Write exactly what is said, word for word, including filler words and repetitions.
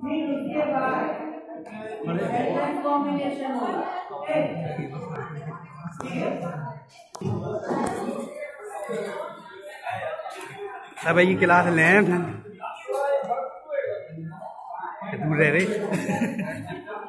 फिर उसके बाद कॉम्बिनेशन होगा। अब ये क्लास लें दूर रह रहे